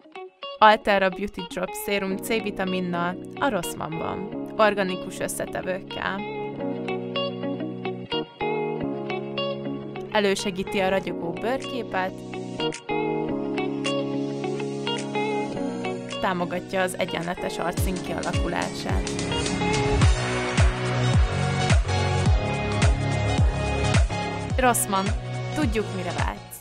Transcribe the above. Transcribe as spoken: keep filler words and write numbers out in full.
Altera Beauty Drop Sérum C-vitaminnal a Rossmannban, organikus összetevőkkel. Elősegíti a ragyogó bőrképet, támogatja az egyenletes arcszín kialakulását. Rossmann, tudjuk, mire vágysz.